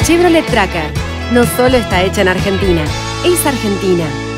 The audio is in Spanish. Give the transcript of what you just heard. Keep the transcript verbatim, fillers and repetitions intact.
Chevrolet Tracker no solo está hecha en Argentina, es argentina.